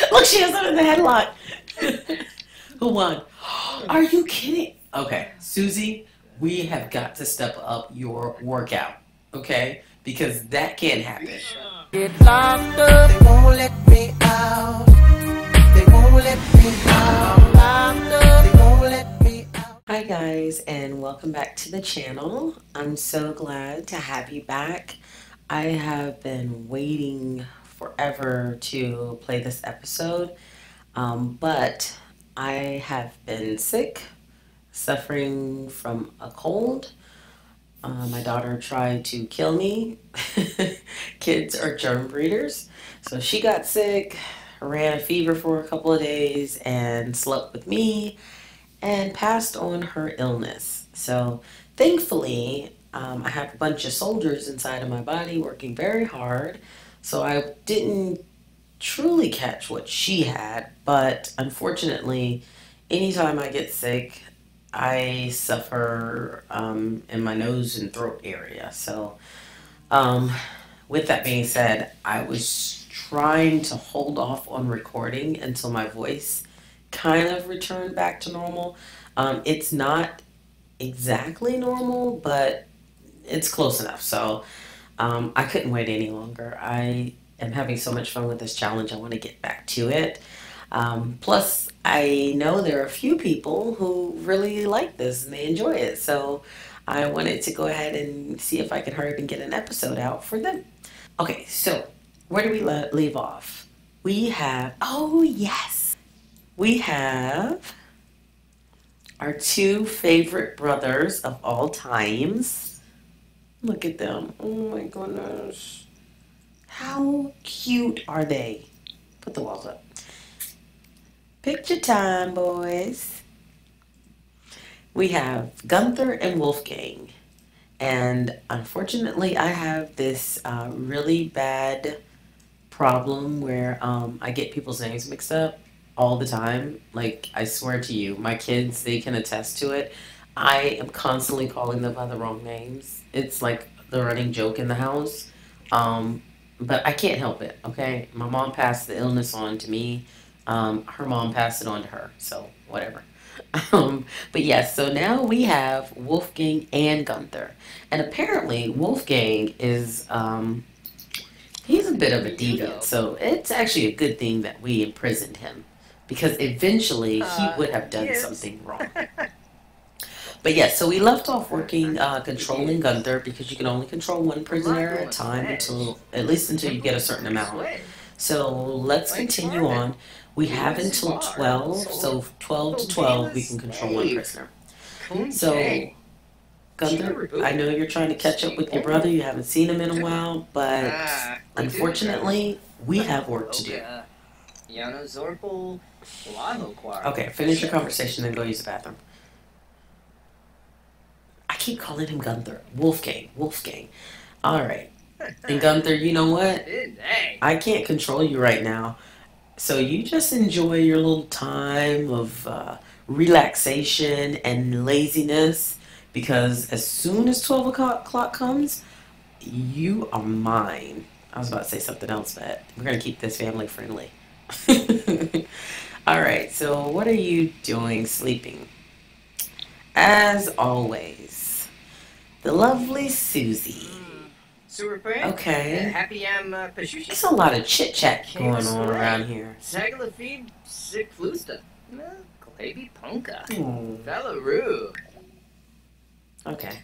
Look, she has her in the headlock. Who won? Are you kidding? Okay, Susie, we have got to step up your workout, okay? Because that can't happen. Get locked up, they won't let me out. They won't let me out. Locked up, they won't let me out. Hi guys, and welcome back to the channel. I'm so glad to have you back. I have been waiting forever to play this episode, but I have been sick, suffering from a cold. My daughter tried to kill me. Kids are germ breeders. So she got sick, ran a fever for a couple of days, and slept with me and passed on her illness. So thankfully, I have a bunch of soldiers inside of my body working very hard. So I didn't truly catch what she had, but unfortunately, anytime I get sick, I suffer in my nose and throat area. So with that being said, I was trying to hold off on recording until my voice kind of returned back to normal. It's not exactly normal, but it's close enough. So I couldn't wait any longer. I am having so much fun with this challenge. I want to get back to it. Plus, I know there are a few people who really like this and they enjoy it. So I wanted to go ahead and see if I could hurry up and get an episode out for them. Okay, so where do we leave off? We have, oh yes, we have our two favorite brothers of all times. Look at them. Oh my goodness. How cute are they? Put the walls up. Picture time, boys. We have Gunther and Wolfgang. And unfortunately, I have this really bad problem where I get people's names mixed up all the time. Like, I swear to you, my kids, they can attest to it. I am constantly calling them by the wrong names. It's like the running joke in the house. But I can't help it, okay? My mom passed the illness on to me. Her mom passed it on to her, so whatever. But yes, so now we have Wolfgang and Gunther. And apparently Wolfgang is, he's a bit of a deviant, so it's actually a good thing that we imprisoned him. Because eventually he would have done something wrong. But yes, so we left off working, controlling Gunther, because you can only control one prisoner at a time until, at least until you get a certain amount. So let's continue on. We have until 12, so 12 to 12 we can control one prisoner. So, Gunther, I know you're trying to catch up with your brother. You haven't seen him in a while, but unfortunately, we have work to do. Okay, finish your conversation and go use the bathroom. I keep calling him Gunther. Wolfgang. Alright. And Gunther, you know what? I can't control you right now. So you just enjoy your little time of relaxation and laziness, because as soon as 12 o'clock comes, you are mine. I was about to say something else, but we're going to keep this family friendly. Alright, so what are you doing sleeping? As always, the lovely Susie. Okay. There's a lot of chit chat going on around here. Okay.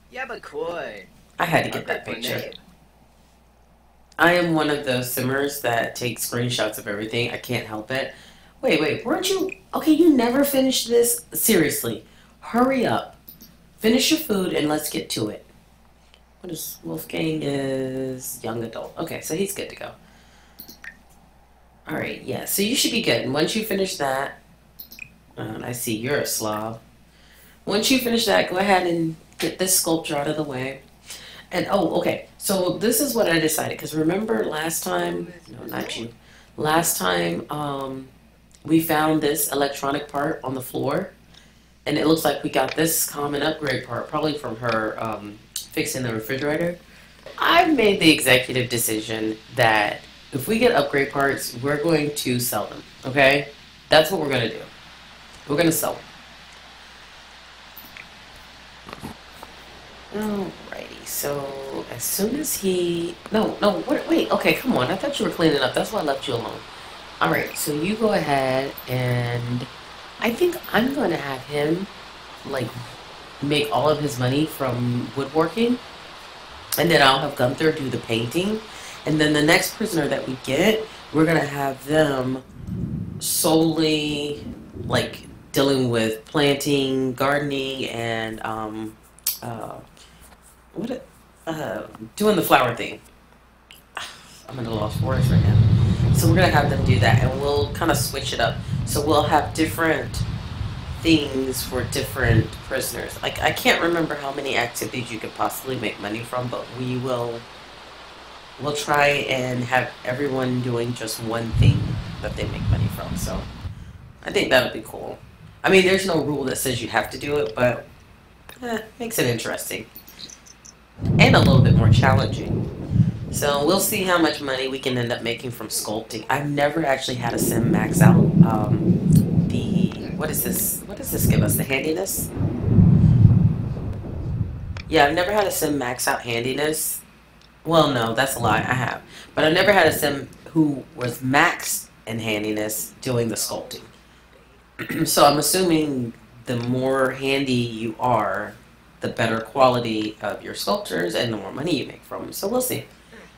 I had to get that picture. I am one of those simmers that takes screenshots of everything. I can't help it. Wait, weren't you? Okay, you never finished this? Seriously. Hurry up. Finish your food and let's get to it. What is Wolfgang is young adult. Okay, so he's good to go. Alright, yeah, so you should be good. And once you finish that, I see you're a slob. Once you finish that, go ahead and get this sculpture out of the way. And, oh, okay, so this is what I decided. Because remember last time, no, not you. Last time, we found this electronic part on the floor. And it looks like we got this common upgrade part, probably from her, fixing the refrigerator. I've made the executive decision that if we get upgrade parts, we're going to sell them. Okay, that's what we're gonna do. We're gonna sell them. Alrighty. So as soon as he no wait okay, come on. I thought you were cleaning up. That's why I left you alone. All right. So you go ahead, and I think I'm going to have him like make all of his money from woodworking, and then I'll have Gunther do the painting, and then the next prisoner that we get, we're gonna have them solely like dealing with planting, gardening, and what doing the flower thing. I'm in a lost forest right now, so we're gonna have them do that, and we'll kind of switch it up. So we'll have different things for different prisoners. Like I can't remember how many activities you could possibly make money from, but we'll try and have everyone doing just one thing that they make money from. So I think that would be cool. I mean, there's no rule that says you have to do it, but makes it interesting and a little bit more challenging. So we'll see how much money we can end up making from sculpting. I've never actually had a sim max out the what is this? What does this give us? The handiness? Yeah, I've never had a sim max out handiness. Well, no, that's a lie. I have, but I've never had a sim who was maxed in handiness doing the sculpting. So I'm assuming the more handy you are, the better quality of your sculptures and the more money you make from them. So we'll see.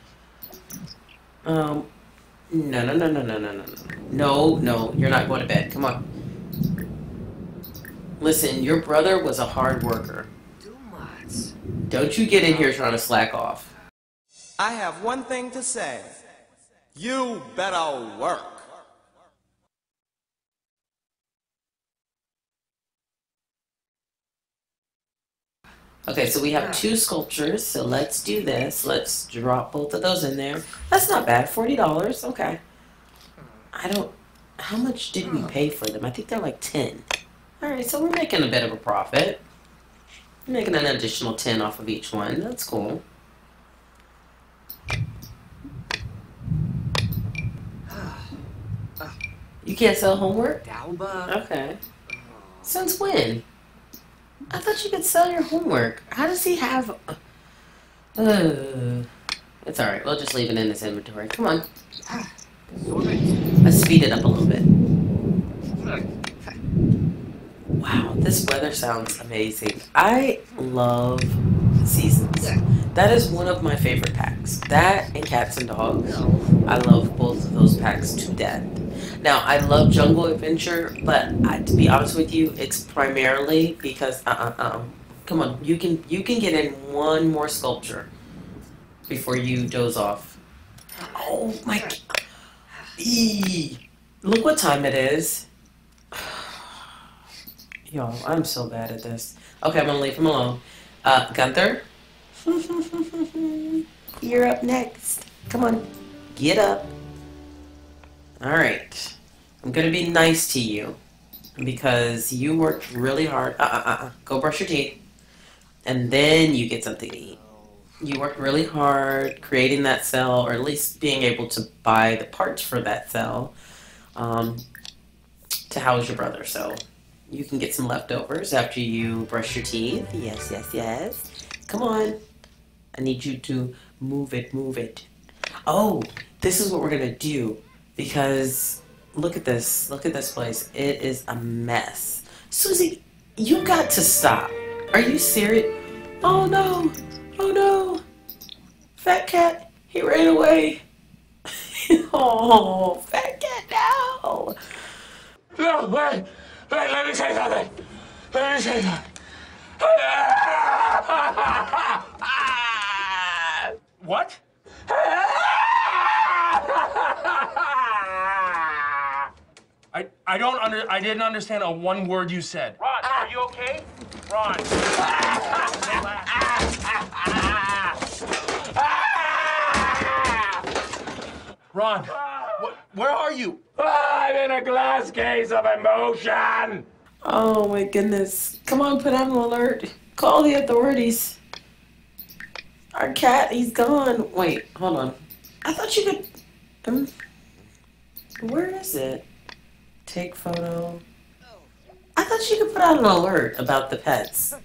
No, no, no, no, no, no, no, no. No, no, you're not going to bed. Come on. Listen, your brother was a hard worker. Don't you get in here trying to slack off. I have one thing to say. You better work. Okay, so we have two sculptures, so let's do this. Let's drop both of those in there. That's not bad, $40, okay. I don't, how much did we pay for them? I think they're like 10. All right, so we're making a bit of a profit. We're making an additional 10 off of each one, that's cool. You can't sell homework? Okay. Since when? I thought you could sell your homework. How does he have... it's alright. We'll just leave it in his inventory. Come on. Let's speed it up a little bit. Wow, this weather sounds amazing. I love seasons. That is one of my favorite packs. That and cats and dogs. I love both of those packs to death. Now, I love Jungle Adventure, but to be honest with you, it's primarily because, come on, you can get in one more sculpture before you doze off. Oh my God. Look what time it is. Yo, I'm so bad at this. Okay, I'm gonna leave him alone. Gunther? You're up next. Come on, get up. Alright. I'm gonna be nice to you because you worked really hard. Go brush your teeth. And then you get something to eat. You worked really hard creating that cell, or at least being able to buy the parts for that cell to house your brother. So you can get some leftovers after you brush your teeth. Yes, yes, yes. Come on. I need you to move it, move it. Oh, this is what we're gonna do. Because look at this place. It is a mess. Susie, you got to stop. Are you serious? Oh no, oh no. Fat cat, he ran away. Oh, fat cat, no. No, wait, let me say something. Let me say something. What? I didn't understand a one word you said. Ron, are you okay? Ron. Ron, where are you? I'm in a glass case of emotion. Oh my goodness. Come on, put on an alert. Call the authorities. Our cat, he's gone. Wait, hold on. I thought you could... Um, where is it? Take photo. I thought you could put out an alert about the pets.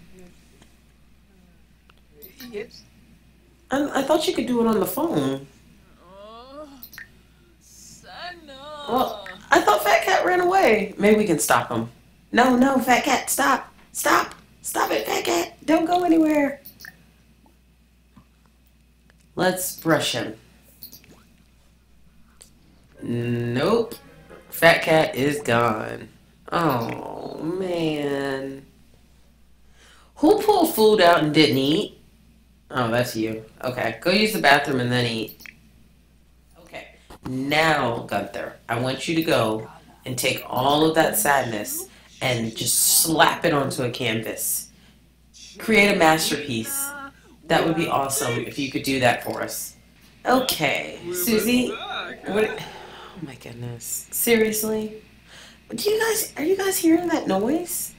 Yes. I thought you could do it on the phone. Well, I thought Fat Cat ran away. Maybe we can stop him. No, no, Fat Cat, stop. Stop. Stop it, Fat Cat. Don't go anywhere. Let's brush him. Nope. Fat Cat is gone. Oh, man. Who pulled food out and didn't eat? Oh, that's you. Okay, go use the bathroom and then eat. Okay, now, Gunther, I want you to go and take all of that sadness and just slap it onto a canvas. Create a masterpiece. That would be awesome if you could do that for us. Okay, Susie. What? Oh my goodness. Seriously? Are you guys hearing that noise?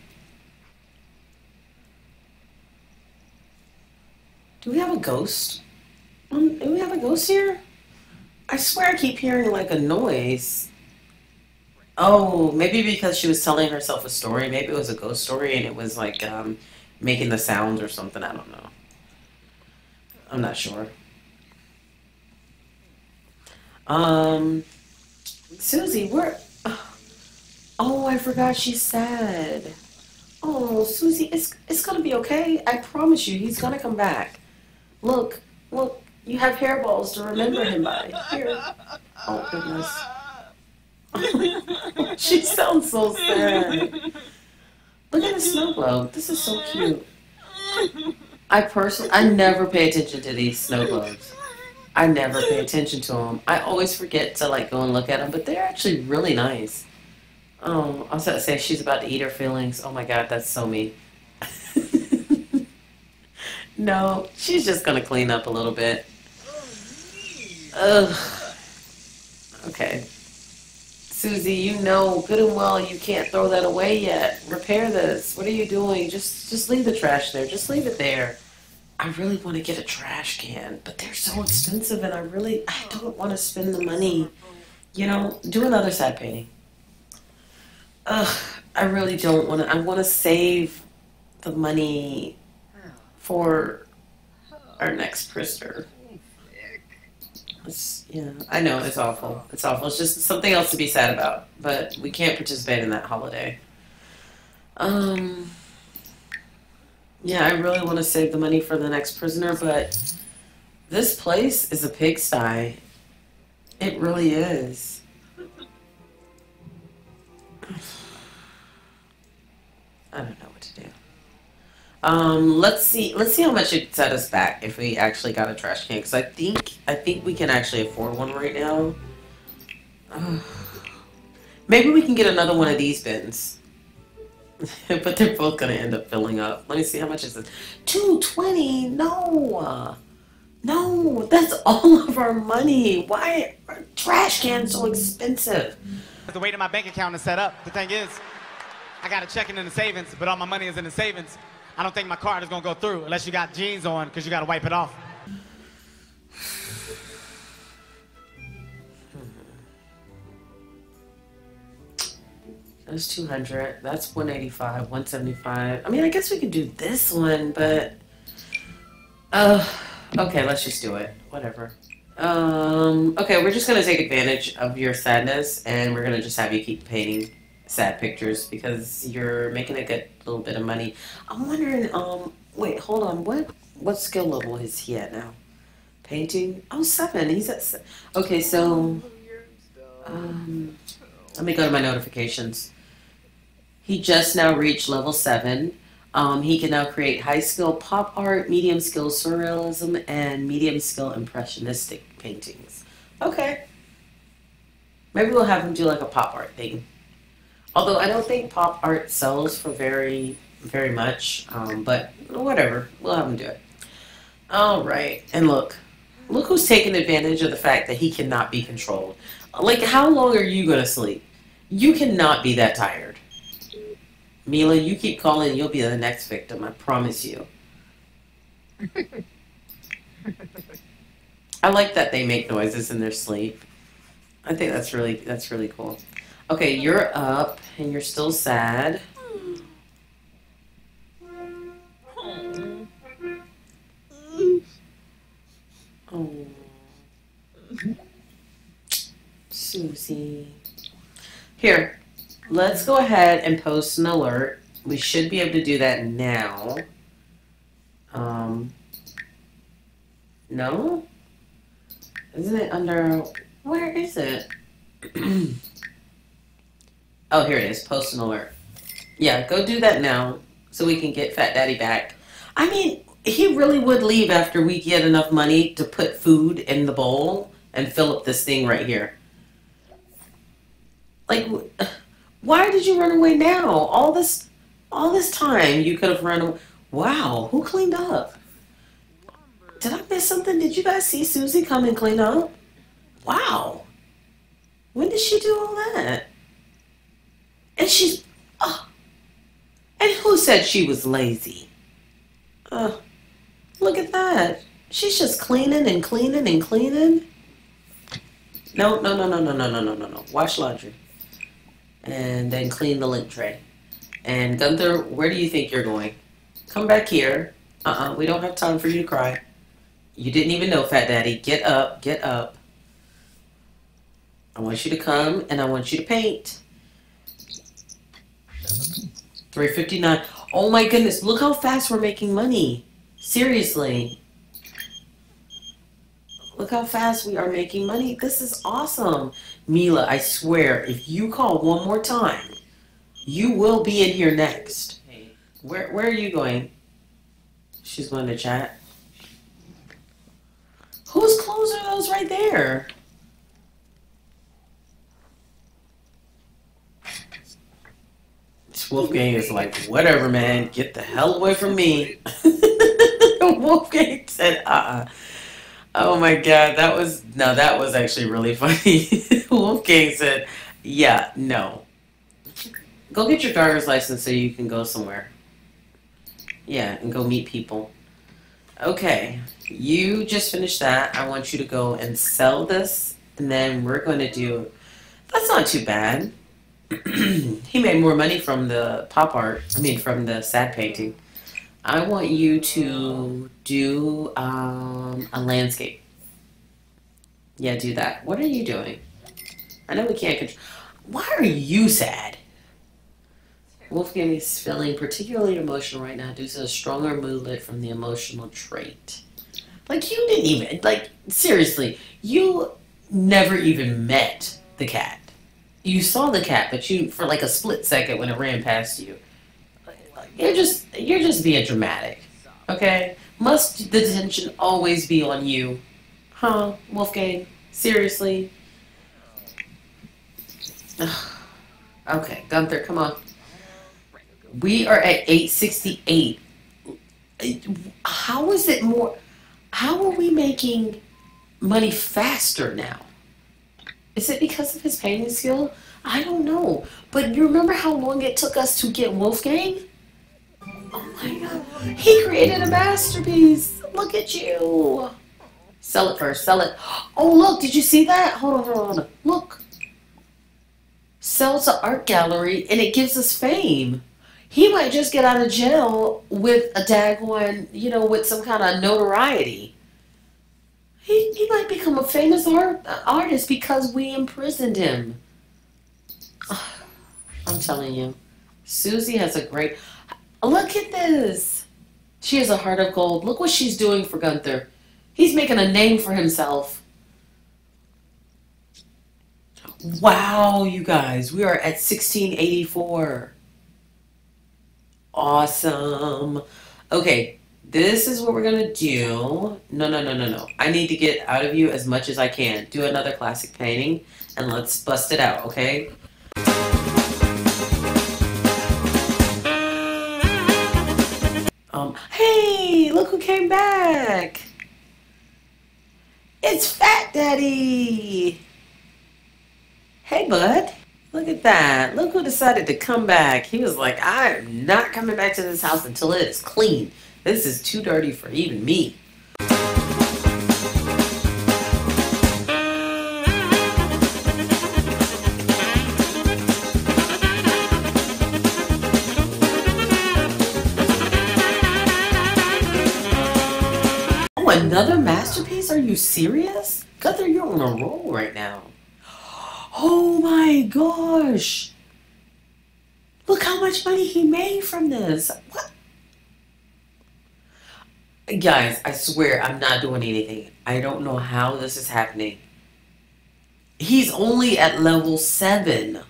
Do we have a ghost? Do we have a ghost here? I swear I keep hearing like a noise. Oh, maybe because she was telling herself a story. Maybe it was a ghost story and it was like making the sounds or something. I don't know. I'm not sure. Susie, where? Oh, I forgot she's sad. Oh, Susie, it's gonna be okay. I promise you, he's gonna come back. Look, look, you have hairballs to remember him by. Here. Oh, goodness. She sounds so sad. Look at the snow globe. This is so cute. I never pay attention to these snow globes. I never pay attention to them. I always forget to like go and look at them, but they're actually really nice. Oh, I was about to say she's about to eat her feelings. Oh my God, that's so mean. No, she's just gonna clean up a little bit. Ugh. Okay. Susie, you know good and well you can't throw that away yet. Repair this. What are you doing? Just leave the trash there. Just leave it there. I really want to get a trash can, but they're so expensive and I don't want to spend the money. You know, do another side painting. Ugh, I really don't want to. I want to save the money for our next prisoner. Yeah, I know, it's awful. It's awful. It's just something else to be sad about, but we can't participate in that holiday. Yeah, I really want to save the money for the next prisoner, but this place is a pigsty. It really is. I don't know what to do. Let's see how much it set us back if we actually got a trash can, because I think we can actually afford one right now. Maybe we can get another one of these bins. But they're both gonna end up filling up. Let me see, how much is this? $2.20. No, that's all of our money. Why are trash cans so expensive? The way that my bank account is set up, the thing is, I got a checking in the savings, but all my money is in the savings. I don't think my card is gonna go through unless you got jeans on, because you gotta wipe it off. That's 200. That's 185, 175. I mean, I guess we could do this one, but okay, let's just do it. Whatever. Okay, we're just gonna take advantage of your sadness, and we're gonna just have you keep painting sad pictures because you're making a good little bit of money. I'm wondering, wait, hold on. What skill level is he at now? Painting? Oh, 7. He's at okay, so let me go to my notifications. He just now reached level 7. He can now create high skill pop art, medium skill surrealism, and medium skill impressionistic paintings. Okay. Maybe we'll have him do like a pop art thing. Although I don't think pop art sells for very, very much. But whatever. We'll have him do it. All right. And look who's taking advantage of the fact that he cannot be controlled. Like, how long are you going to sleep? You cannot be that tired. Mila, you keep calling, you'll be the next victim, I promise you. I like that they make noises in their sleep. I think that's really cool. Okay, you're up and you're still sad. Oh, Susie. Here, let's go ahead and post an alert. We should be able to do that now. No? Isn't it under... Where is it? Oh, here it is. Post an alert. Yeah, go do that now so we can get Fat Daddy back. I mean, he really would leave after we get enough money to put food in the bowl and fill up this thing right here. Like, why did you run away now? All this time you could have run away. Wow, who cleaned up? Did I miss something? Did you guys see Susie come and clean up? Wow. When did she do all that? And she's... Oh. And who said she was lazy? Look at that. She's just cleaning and cleaning and cleaning. No. Wash laundry. And then clean the lint tray. And Gunther, where do you think you're going? Come back here. We don't have time for you to cry. You didn't even know, Fat Daddy. Get up, get up. I want you to come and I want you to paint. $3.59. Oh my goodness, look how fast we're making money. Seriously. Look how fast we are making money. This is awesome. Mila, I swear, if you call one more time, you will be in here next. Where are you going? She's going to chat. Whose clothes are those right there? Wolfgang is like, whatever, man. Get the hell away from me. Wolfgang said, Oh my God, that was actually really funny. Wolfgang said, yeah, no. Go get your driver's license so you can go somewhere. Yeah, and go meet people. Okay, you just finished that. I want you to go and sell this, and then we're going to do... That's not too bad. He made more money from the pop art. I mean, from the sad painting. I want you to do a landscape. Yeah, do that. What are you doing? I know we can't control... Why are you sad? Wolfgang is feeling particularly emotional right now due to a stronger moodlet from the emotional trait. Like, you didn't even... Like, seriously, you never even met the cat. You saw the cat, but you, for like a split second when it ran past you. You're just being dramatic, okay? Must the attention always be on you? Huh, Wolfgang? Seriously? Okay, Gunther, come on. We are at 868. How is it more... How are we making money faster now? Is it because of his painting skill? I don't know. But you remember how long it took us to get Wolfgang? Oh my God. He created a masterpiece. Look at you. Sell it first. Sell it. Oh, look. Did you see that? Hold on. Look. Sell to art gallery and it gives us fame. He might just get out of jail with a daggone, you know, with some kind of notoriety. He might become a famous artist because we imprisoned him. I'm telling you. Susie has a great... Look at this. She has a heart of gold. Look what she's doing for Gunther. He's making a name for himself. Wow, you guys. We are at 1684. Awesome. Okay. This is what we're going to do. No. I need to get out of you as much as I can. Do another classic painting, and let's bust it out, okay? Hey, look who came back. It's Fat Daddy. Hey, bud. Look at that. Look who decided to come back. He was like, I'm not coming back to this house until it is clean. This is too dirty for even me. Another masterpiece? Are you serious? Gunther, you're on a roll right now. Oh my gosh. Look how much money he made from this. What? Guys, I swear I'm not doing anything. I don't know how this is happening. He's only at level 7.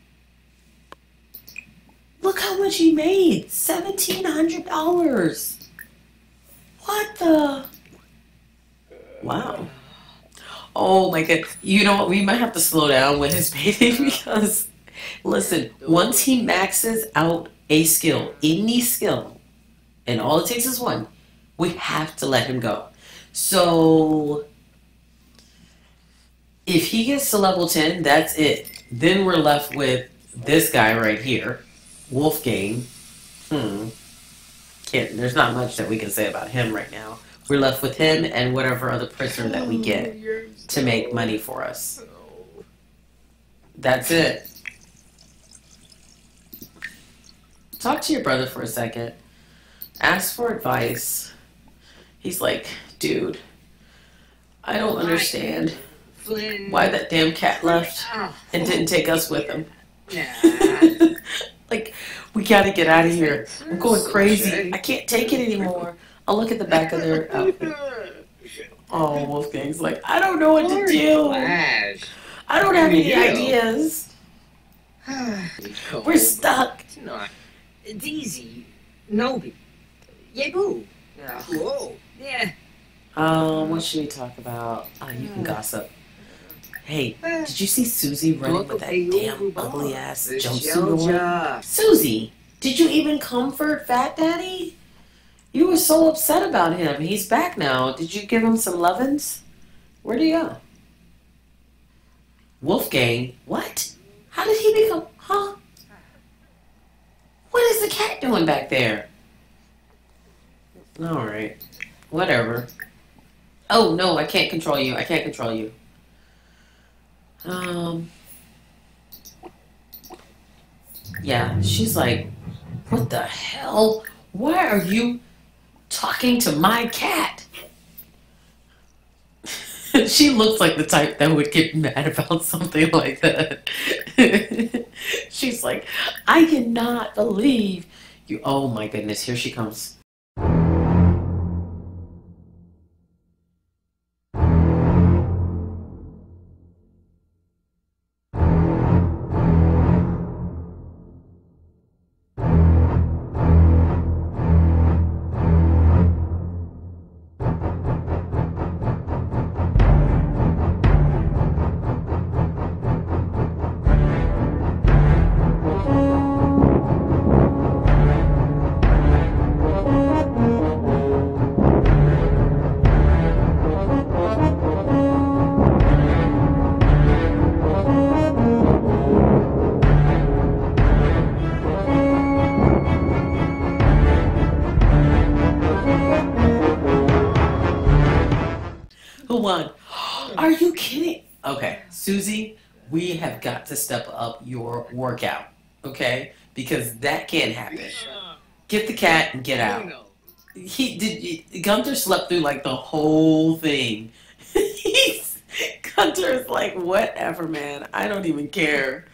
Look how much he made. $1,700. What the? Wow. Oh my god. You know what? We might have to slow down with his painting because, listen, once he maxes out a skill, any skill, and all it takes is one, we have to let him go. So, if he gets to level 10, that's it. Then we're left with this guy right here, Wolfgang. There's not much that we can say about him right now. We're left with him and whatever other prisoner that we get to make money for us. That's it. Talk to your brother for a second. Ask for advice. He's like, dude, I don't understand why that damn cat left and didn't take us with him. Like, we gotta get out of here. I'm going crazy. I can't take it anymore. I'll look at the back of their outfit. Oh, Wolfgang's like, I don't know what to do. I don't have any ideas. We're stuck. It's easy. Nobi. Yebu. Whoa. Yeah. What should we talk about? You can gossip. Hey, did you see Susie running with that damn ugly ass jumpsuit on? Susie, did you even comfort Fat Daddy? You were so upset about him. He's back now. Did you give him some lovin's? Where'd he go? Wolfgang? What? How did he become? Huh? What is the cat doing back there? Alright. Whatever. Oh, no, I can't control you. I can't control you. Yeah, she's like, what the hell? Why are you talking to my cat? She looks like the type that would get mad about something like that. She's like, I cannot believe you. Oh my goodness, here she comes. Are you kidding? Okay, Susie, we have got to step up your workout, okay? Because that can't happen. Get the cat and get out. Gunther slept through like the whole thing. Gunther is like, whatever, man. I don't even care.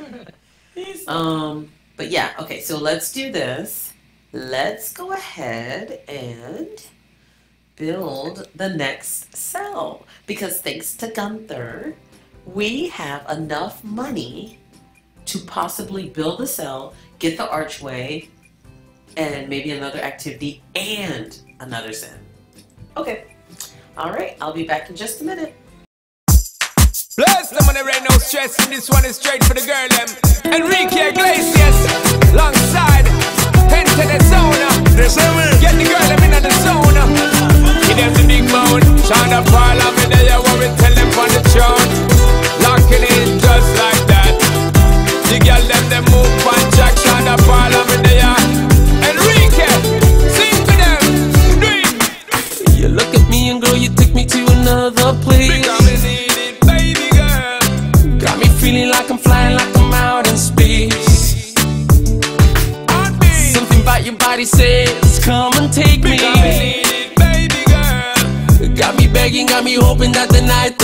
But yeah, okay, so let's do this. Let's go ahead and build the next cell, because thanks to Gunther, we have enough money to possibly build the cell, get the archway, and maybe another activity and another sim. Okay, all right, I'll be back in just a minute. Bless them on the rain, no stress, and this one is straight for the girl, them. Enrique Iglesias, alongside, enter the zone. Get the girl, them in the zone. Give them the big bone, Shonda Parliament, there what we tell them on the throne. Locking in just like that. The girl them move on Jack, Shonda Parliament, there. Enrique, sing to them, dream. You look at me and girl, you take me to another place. Because we need it, baby girl. Got me feeling like I'm flying, like I'm out in space. Something about your body says, come and take me. Because we need it, baby girl.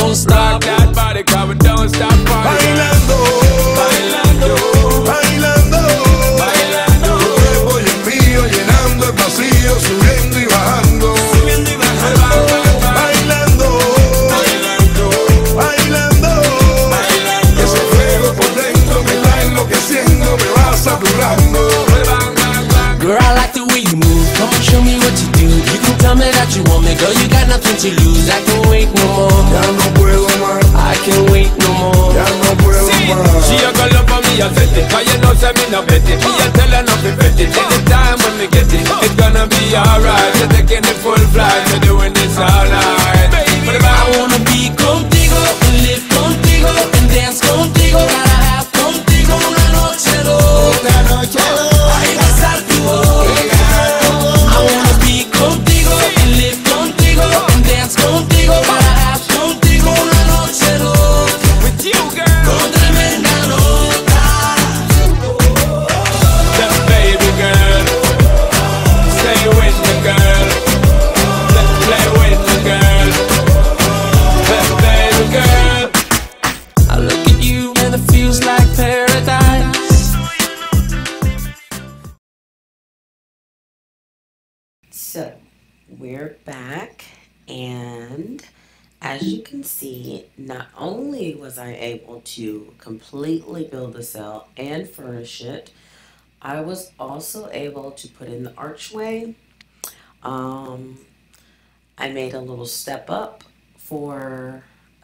don't stop. Rock that body, cause we don't stop. Bailando, bailando, bailando, bailando. Tu cuerpo y el mío llenando el vacío, subiendo y bajando, subiendo y bajando. Bailando, bailando, bailando, bailando. Ese fuego por dentro me está enloqueciendo, me va saturando. Girl, I like the way you move. Come on, show me what you do. You can tell me that you want me, girl. You got nothing to lose. I can't wait no more. Ya no puedo más, I can't wait no more. ya no puedo más. She a go love for me, I set it. Cause you know say me no bet it. Me a tell her not to bet it. Anytime when me get it, it's gonna be alright. You're taking the full flight, you're doing this all night. I wanna be contigo, and live contigo, and dance contigo. Gotta have contigo una noche loca, noche loca. Ay, besar tu boca. I wanna be contigo, and live contigo, and dance contigo. Gotta have contigo una noche loca. With you, girl. Con tremenda nota. That baby girl. Stay with the girl. Let's play with the girl. That baby girl. I look at you and it feels like paradise. So, we're back, and as you can see, not only was I able to completely build the cell and furnish it, I was also able to put in the archway. I made a little step up for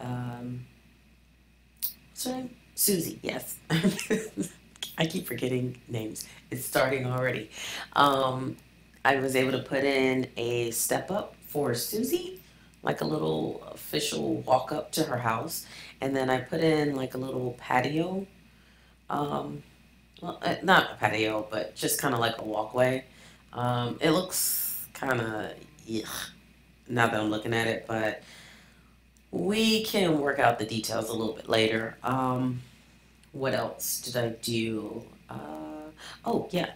what's her name? Susie, yes. I keep forgetting names. It's starting already. I was able to put in a step up for Susie, like a little official walk up to her house. And then I put in like a little patio. Well, not a patio, but just kind of like a walkway. It looks kind of, now that I'm looking at it, but we can work out the details a little bit later. What else did I do? Oh, yeah,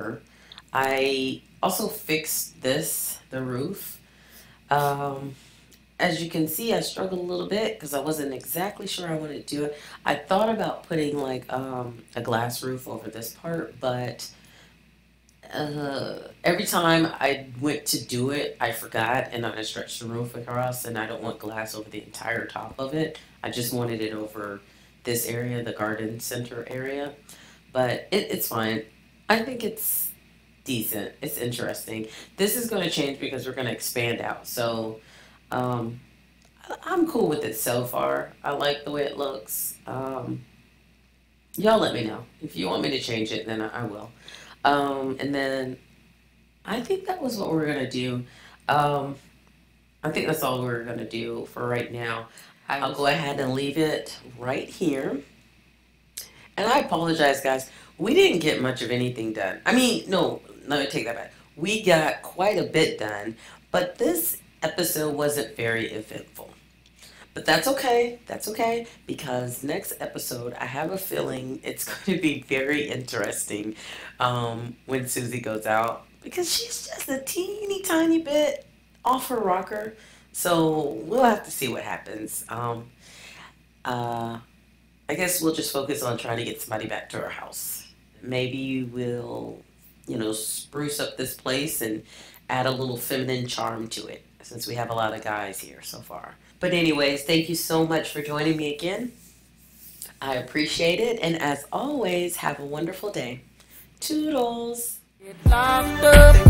I also fixed the roof. As you can see, I struggled a little bit because I wasn't exactly sure I wanted to do it. I thought about putting like a glass roof over this part, but every time I went to do it, I forgot, and I stretched the roof across, and I don't want glass over the entire top of it. I just wanted it over this area, the garden center area, but it's fine. I think it's decent. It's interesting. This is going to change because we're going to expand out, so I'm cool with it so far. I like the way it looks. Y'all let me know. If you want me to change it, then I will. And then I think that was what we're going to do. I think that's all we're going to do for right now. I'll go ahead and leave it right here. And I apologize, guys. We didn't get much of anything done. I mean, no, let me take that back. We got quite a bit done, but this episode wasn't very eventful. But that's okay. That's okay, because next episode, I have a feeling it's going to be very interesting when Susie goes out, because she's just a teeny tiny bit off her rocker. So we'll have to see what happens. I guess we'll just focus on trying to get somebody back to her house. Maybe we'll, spruce up this place and add a little feminine charm to it, since we have a lot of guys here so far. But anyways, thank you so much for joining me again. I appreciate it. And as always, have a wonderful day. Toodles. Get locked up.